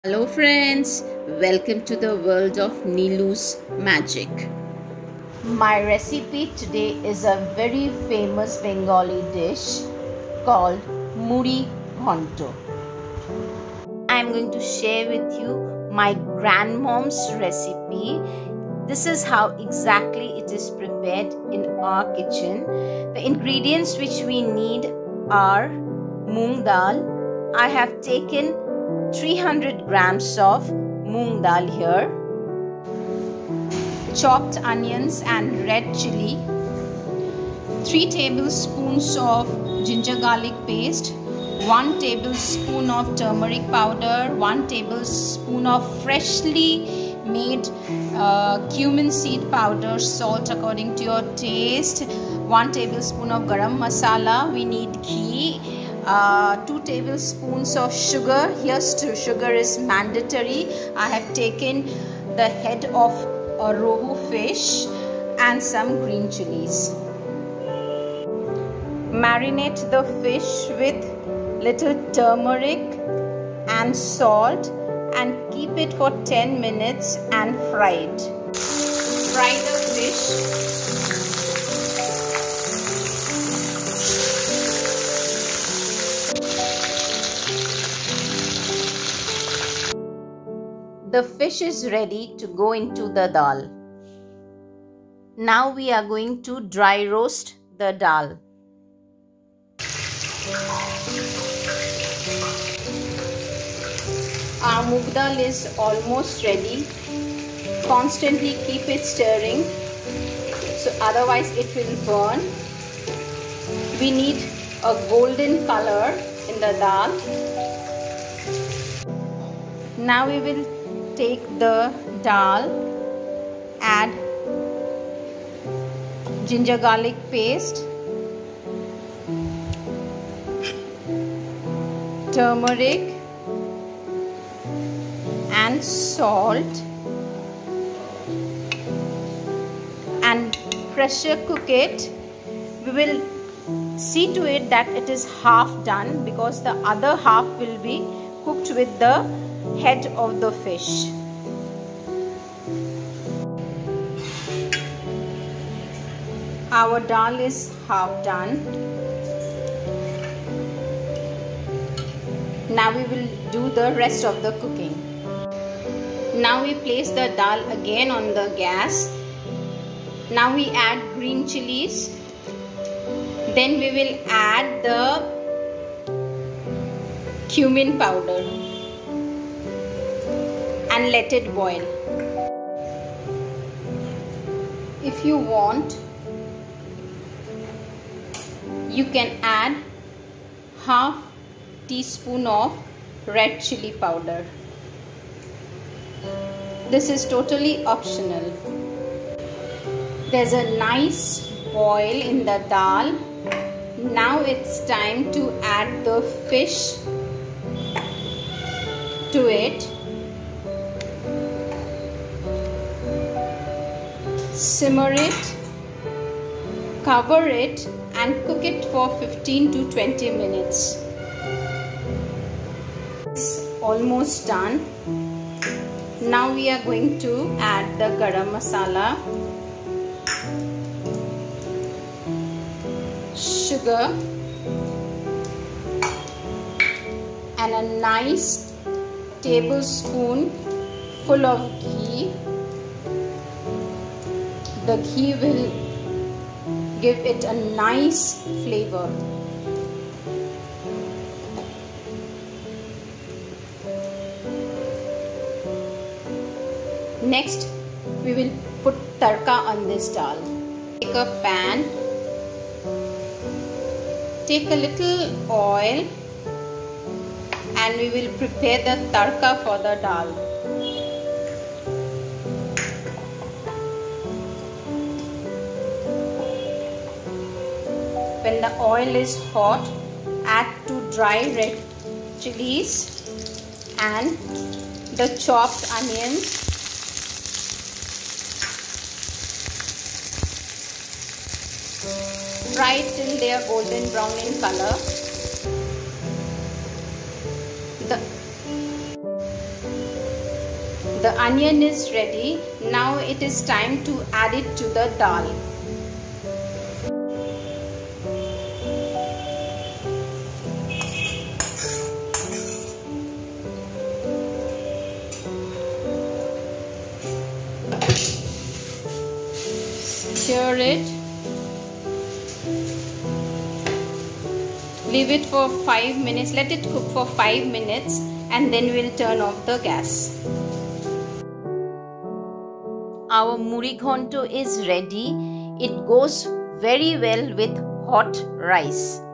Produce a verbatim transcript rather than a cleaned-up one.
Hello friends, welcome to the world of Nilu's magic. My recipe today is a very famous Bengali dish called Muri Ghonto. I am going to share with you my grandmom's recipe. This is how exactly it is prepared in our kitchen. The ingredients which we need are moong dal. I have taken three hundred grams of moong dal here, chopped onions and red chili, three tablespoons of ginger garlic paste, one tablespoon of turmeric powder, one tablespoon of freshly made uh, cumin seed powder, salt according to your taste, one tablespoon of garam masala. We need ghee, uh, two tablespoons of sugar. Here sugar is mandatory. I have taken the head of a rohu fish and some green chilies. Marinate the fish with little turmeric and salt and keep it for ten minutes and fry it. Fry the fish. The fish is ready to go into the dal. Now we are going to dry roast the dal. Our moong dal is almost ready. Constantly keep it stirring, so otherwise it will burn. We need a golden color in the dal. Now we will take the dal, add ginger garlic paste, turmeric and salt, and pressure cook it. We will see to it that it is half done, because the other half will be cooked with the head of the fish. Our dal is half done. Now we will do the rest of the cooking. Now we place the dal again on the gas. Now we add green chilies. Then we will add the cumin powder and let it boil. If you want, you can add half teaspoon of red chili powder. This is totally optional. There's a nice boil in the dal. Now it's time to add the fish to it. Simmer it, cover it and cook it for fifteen to twenty minutes. It's almost done. Now we are going to add the garam masala, sugar and a nice tablespoon full of ghee. The ghee will give it a nice flavor. Next, we will put tadka on this dal. Take a pan, take a little oil, and we will prepare the tadka for the dal. When the oil is hot, add two dry red chilies and the chopped onions. Fry till they are golden brown in color. The The onion is ready. Now it is time to add it to the dal. Stir it. Leave it for five minutes. Let it cook for five minutes and then we'll turn off the gas. Our muri ghonto is ready. It goes very well with hot rice.